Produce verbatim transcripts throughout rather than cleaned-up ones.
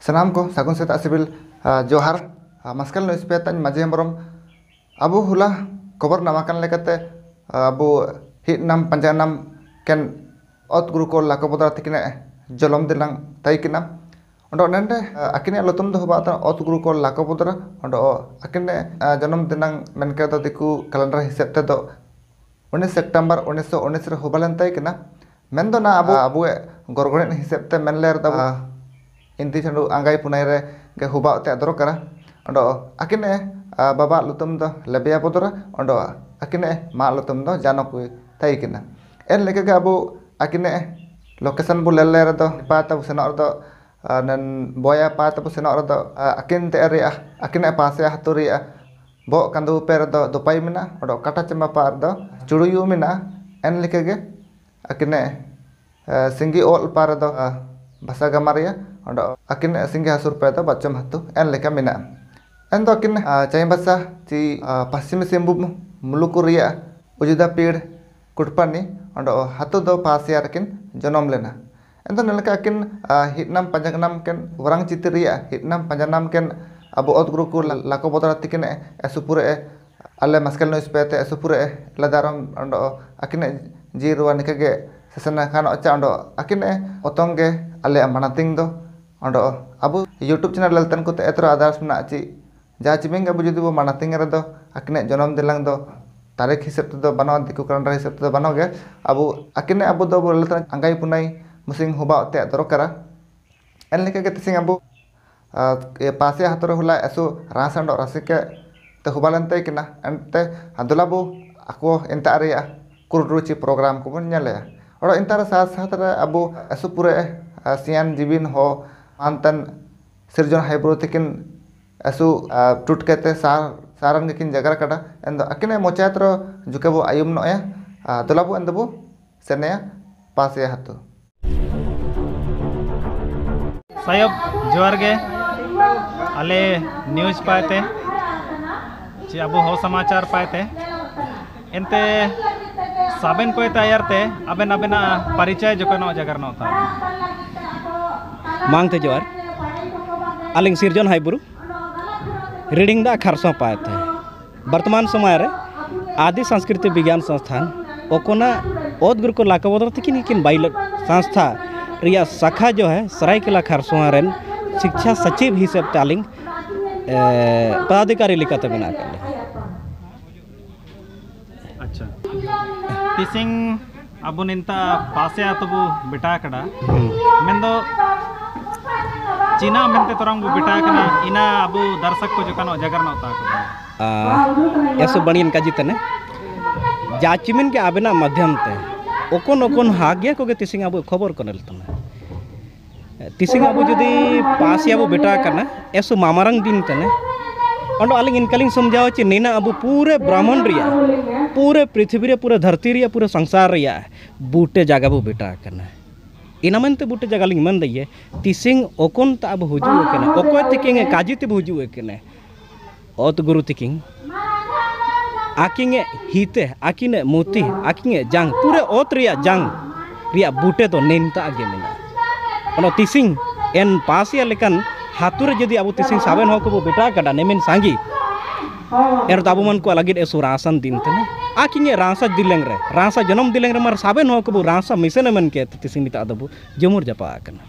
Sanam ko sagun seta sibil johar maskal no ispet tan maje borom abu hula cover namakan lekate abu hit nam panjanam ken ot guru ko lakopodra tikine jolom dilang tai kinam ondo nende akine lotum do bata ot guru ko lakopodra ondo akine janam dinang menke do diku calendar hisab te do उन्नीस सितंबर उन्नीस सौ उन्नीस रे होबलन तय किना main दो ना अबो अबो गोरगोने हिसाब ते मेन लेर दा इंति चंदु अंगाई पुनाई रे गे होबा ते दरो करा ओंडो अकिने बाबा लुतुम दो लेबिया पोदरा ओंडो अकिने मा लुतुम दो जानो कुई तय किना एन लेके गे अबो अकिने लोकेशन बु लेले रे दो पाता सेनो दो नन बोया पाता सेनो दो अकिन ते रे अकिने पासे हतुरिया bo kandu per do dopai mina odo kata cema par do curuyu mina en likege akine singi ol par do bahasa gamaria odo akine singi hasur pe do bacham hatu en leka mina en do akine cai bahasa ti pasim sembu mulukuria ujuda pir kutpani odo hatu do pasiar kin jonom lena en do neleka akin hitnam panjangnam ken warang citiria hitnam panjangnam ken abu ot guru ko lako bodra tikine esupure alle maskal no spete esupure ladaram ondo akine jiruwa nikage sesana kano acha ondo akine otonge alle manating do ondo abu youtube channel laltan ko te etro adars na chi ja chibeng abu jodi bo manating re do akine jonom dilang do tarik hisab do banaw diku calendar hisab do banaw ge abu akine abu do laltan angai punai musing hoba te dorokara en likage tising abu पासे हाथोर hula एसु रासंडो रासिके ते हुबालन तय किना एंते हदुलाबु आको एंता रिया कुरुरुचि programme को बन नेले और एंतार साथ साथ रे अबु एसु पुरे सियान जीबिन हो मानतन सिरजन हाइब्रो तिकिन एसु टुटकेते सार सारन किन जगर कड़ा एंदो अकिने मोचात्र जुकेबु आयुम नोया दुलाबु एंदबु सेने पासे हाथो सायब जोर गे अले न्यूज़ पाते ची अब हो समाचार पाते एंते साबेन को तैयार ते अबेन अबेना परिचय जो कनो जगर न होता मांगते जोर अलिंग सिरजन हाइब्रू रीडिंग दा खरसो पाते वर्तमान समय रे आदि संस्कृति विज्ञान संस्थान ओकोना ओद गुरु को लाकबोदर तकिन किन बाइल संस्था रिया शाखा जो है सरायकेला खरसों रेन शिक्षा सचिव हिसाब तालिंग पदाधिकारी लिखते बना कर अच्छा तिसिंग अब निंता पासे आतबु बेटा कड़ा मेंदो चीना मेंते तोरंग बु बेटा कना इना अबु दर्शक को जकानो जगर न होता आ यसो बणियन का जितने जाचिमिन के आबेना माध्यम ते ओकोन ओकोन हाग्या को के तिसिंग अबु खबर कनल तने तिसिंग अबु जदि पासी अबु बेटा करना एसु मामारंग दिन तने अंडो आलिंग इनकलिंग समझाओ चे नैना अबु पूरे ब्राह्मण रिया पूरे पृथ्वी रे पूरे धरती रिया पूरे संसार रिया बूटे जगह बु बेटा करना इना मनते बूटे जगह लिंग मन दइए तिसिंग ओकोन ता अबु हुजु केना ओको तिकिंग काजी ते हुजु केना ओत गुरु तिकिंग आकिंगे हिते आकिने मोती आकिंगे जंग पूरे ओत रिया जंग रिया बूटे तो नेनता आगे मेना ono tising en pasia lekan hatur jadi abu tising saben hok bu beta kada nemen sangi er tabu man ko lagit esu rasan din tene akinge rasa dileng re rasa janam dileng re mar saben hok bu rasa misene men ke tising dita adabu jemur japa kana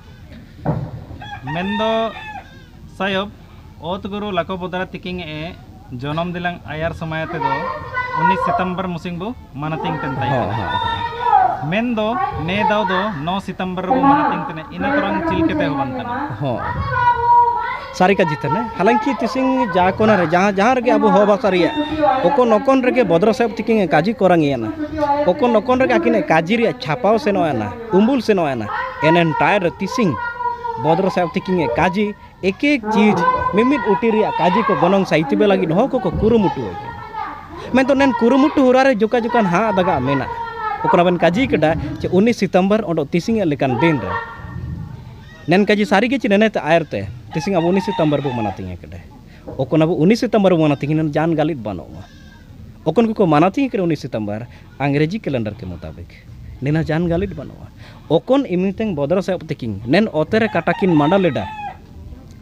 mendo sayob ot guru lako bodara tiking e janam dilang ayar samayate do उन्नीस सितंबर मुसिंग बु मनातिंग तंताई मेंदो ने दाव दो नौ सितंबर बु मनातिंग तने इना तरंग चिलकेते हो बनतन हो सारी का जितने हालांकि तिसिंग जा कोना रे जहां जहां रे अब हो बासारिया ओको नकोन रे भद्र साहेब तिकिंग काजी कोरंगियाना ओको नकोन रे आकिने काजी रे छापाव सेनोयाना उम्बुल सेनोयाना एन एंटायर तिसिंग भद्र साहेब तिकिंग काजी एक एक चीज मिमिट उटिरिया काजी को बनोंग साहित्य बे लगी हो को कुरुमुटु मैं तो नैन कुरुमुटु हुरा रे जोका जोकान हाँ दगा मेना ओकरा बन काजी कड़ा चे उन्नीस सितंबर ओडो तिसिंग लेकान दिन रे नैन काजी सारी के चे नेने ते आयरते तिसिंग अब उन्नीस सितंबर बु मनातिंग कड़े ओकन अब उन्नीस सितंबर बु मनातिंग नन जान गालित बानोमा ओकन को मनातिंग करे उन्नीस सितंबर अंग्रेजी कैलेंडर के मुताबिक नेना जान गालित बानोमा ओकन इमितेंग बदर से तिकिंग नेन ओतेरे काटाकिन मांडा लेडा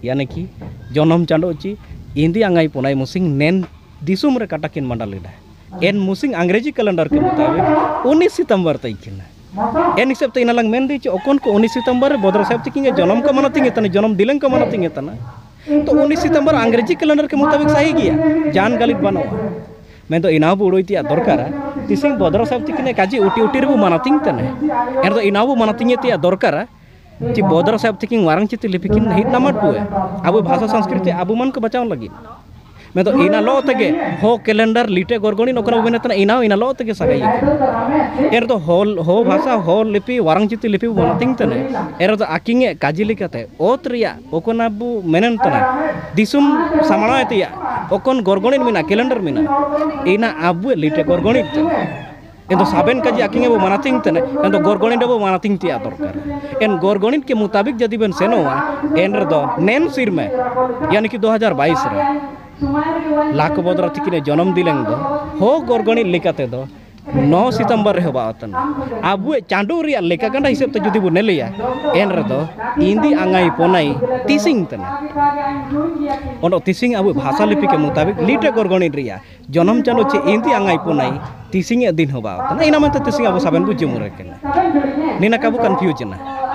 यानी कि जनम चांदो ची इंदी अंगाई पुनाई मुसिंग नेन दिसुम रे कटाकिन मंडल एन मुसिंग अंग्रेजी कैलेंडर के मुताबिक उन्नीस सितंबर तक एन हिसाब ते इनालंग मेन दी ओकन को उन्नीस सितंबर बद्र साहब तक जन्म को मनाती तना जन्म दिलंग को मनाती तना तो उन्नीस सितंबर अंग्रेजी कैलेंडर के मुताबिक सही गया जान गलित बनवा मैं तो इना बो उड़ोती दरकार तिसिंग बद्र साहब तक काजी उटी उटी रे मनाती तना एन तो इना बो मनाती ते दरकार ची बद्र साहब तक वारंग चित लिपिकिन हिट नमट बुए अब भाषा संस्कृति अब मन को बचाव लगी मैं तो इना लो तगे हो कैलेंडर लिटे गोरगोनी नोकरा उबेनतना इना इना लो तगे सगाई एर तो होल हो भाषा हो लिपि वारंग चित लिपि बनातिंग तने एर तो आकिंगे काजी लिकाते ओत रिया ओकन अबु मेनन तना दिसुम सामणायतिया ओकन गोरगोनी मिना कैलेंडर मिना इना अबु लिटे गोरगोनी एन तो साबेन काजी आकिंगे बो मानातिंग तने एन तो गोरगोनी डबो मानातिंग तिया दरकार एन गोरगोनी के मुताबिक जदि बेन सेनोवा एन रे दो नेन सिर में यानी कि दो हज़ार बाईस रे लाख बद्र तिकिने जन्म दिलेंग दो हो गोरगोनी लेकाते दो नौ सितंबर रे होबातन आबु चांडो रिया लेका गंडा हिसाब ते जुदी बो नेलिया एन रे दो इंदी अंगाई पोनाई तिसिंग तने ओनो तिसिंग आबु भाषा लिपि के मुताबिक लीटे गोरगोनी रिया जन्म चांडो चे इंदी अंगाई पोनाई तिसिंग दिन होबातन इना मनते तिसिंग आबु साबेन बु जमुरे केने निना काबु कंफ्यूजन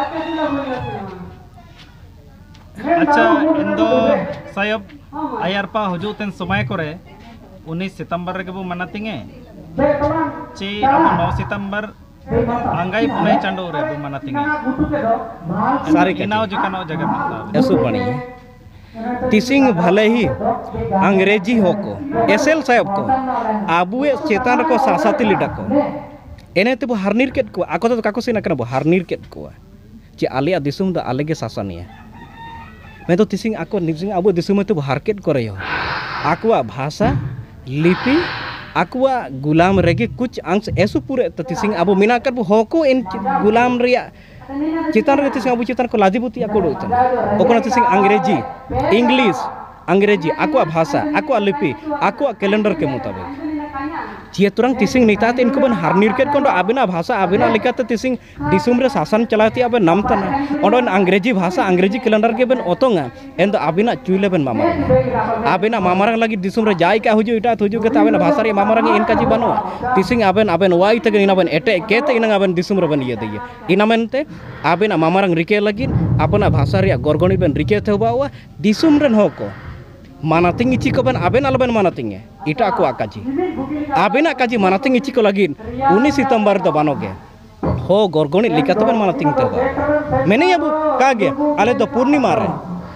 अच्छा इंदो सायब आयरपा हजू तेन समय करे उन्नीस सितंबर के बो मनातिंगे ची अब नौ सितंबर अंगाई पुनाई चांडो रे बो मनातिंगे सारे इनाव जकनो जगह मतलब ऐसो बनी तिसिंग भले ही अंग्रेजी हो को एसएल साहब को आबुए चेतान को सासाती लिडा को एने ते बो हारनीर केट को आको तो काको सिना कना बो हारनीर केट को ची आलिया दिसुम द आलेगे सासानिया मैं तो तिसिंग आको निसिंग अब दिसुम तो हारकेट करे हो आकुआ भाषा लिपि आकुआ गुलाम रेगे कुछ अंश ऐसो पूरे तो तिसिंग अब मिना कर हो को इन गुलाम रिया चितान रे तिसिंग अब चितान को लादिबुती आको दोतन ओकना तिसिंग अंग्रेजी इंग्लिश अंग्रेजी आकुआ भाषा आकुआ लिपि आकुआ कैलेंडर के मुताबिक चिए तुरंग तिसिंग नितात इनको बन हारनीर केट कोंडो आबिना भाषा आबिना लिकाते तिसिंग दिसुम रे शासन चलाती आबे नाम तना ओडन अंग्रेजी भाषा अंग्रेजी कैलेंडर के बन ओतोंगा एन तो आबिना चुइले बन मामारंग आबिना मामारंग लगी दिसुम रे जाय का हुजु इटा हुजु के आबिना भाषा रे मामारंग इनका जी बनो तिसिंग आबेन आबेन वाई तगे इना बन एटे केते इना आबेन दिसुम रे बन ये दिए इना मेनते आबिना मामारंग रिके लगी अपना भाषा रे गोरगोनी बन रिके थबावा दिसुम रेन होको मानातिंग इची को बन आबेन अलबेन मानातिंग इटा को आकाजी आबेना काजी मानातिंग इची को लगी उन्नीस सितंबर तो बनोगे हो गोरगोनी लिकाते बन मानातिंग तो मैंने अब कहा गया आले तो पूर्णिमा रे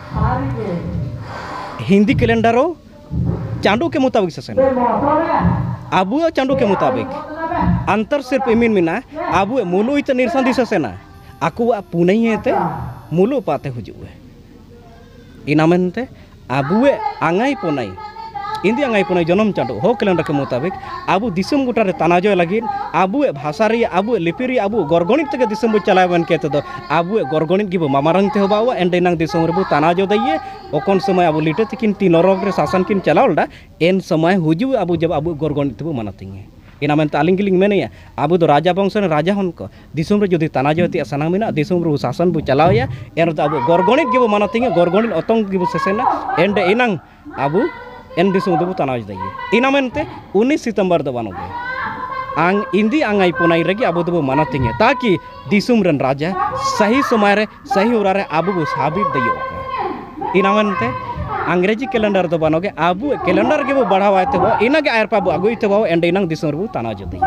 हिंदी कैलेंडरो चांडो के मुताबिक से आबु चांडो के मुताबिक अंतर सिर्फ इमिन मिना आबु मुलु इत निरसन दिस सेना आकुआ पुनई हेते मुलु पाते हुजुए इना मेनते आबुए आंगाई पोनाई इंदी आंगाई पोनाई जन्म चांडो हो कैलेंडर के मुताबिक आबु दिसुम गुटा रे तनाजो लगी आबुए भाषा रे आबु लिपि रे आबु गोरगोनित तके दिसुम बु चलाय बन केते दो आबुए गोरगोनित गिबो मामारंग ते होबावा एंडे नंग दिसुम रे बु तनाजो दइए ओकन समय आबु लिटे तकिन तीन रोग रे शासन किन चलावलडा एन समय हुजु आबु जब आबु गोरगोनित बु मनातिंगे इना मेनते आलिंग गिलिंग मेनेया आबु दो राजा वंश रे राजा हन को दिसुम रे जदि तनाजो ति सना मिना दिसुम रे शासन बु चलावया एन तो आबु गोरगोनित गिबो मनातिंगे गोरगोनित ओतंग गिबो सेसेना एंडे इनंग आबु एन दिसुम दबु तनाज दइए इना मेनते उन्नीस सितंबर दो बनोगे आंग इंदी आंगाई पोनाई रेगे आबु दबु मनातिंगे ताकि दिसुम रन राजा सही समय रे सही उरा रे आबु बु साबित दइयो इना मेनते अंग्रेजी कैलेंडर दो बनोगे आबु कैलेंडर के बु बढ़ावा ते बो इना के आयर पाबु अगुई ते बो एंडे इनंग दिसुम रबु तनाज दइए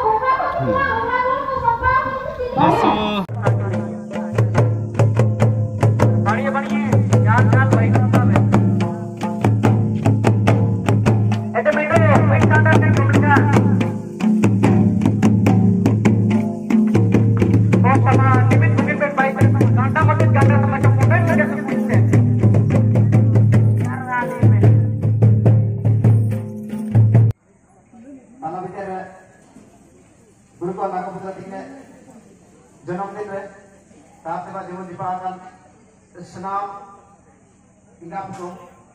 जन्मदिन है ताप से बाद जीवन दीपावली स्नान इंगाम को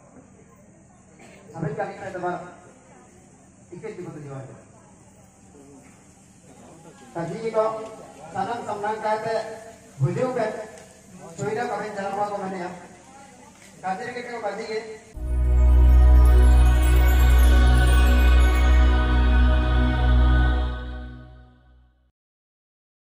सभी का लिखना दबार इके जीवन जीवन तजी को सनम सम्मान कहते हुजू पे चोइला कमें जन्मा को मैंने काजे रे के काजे के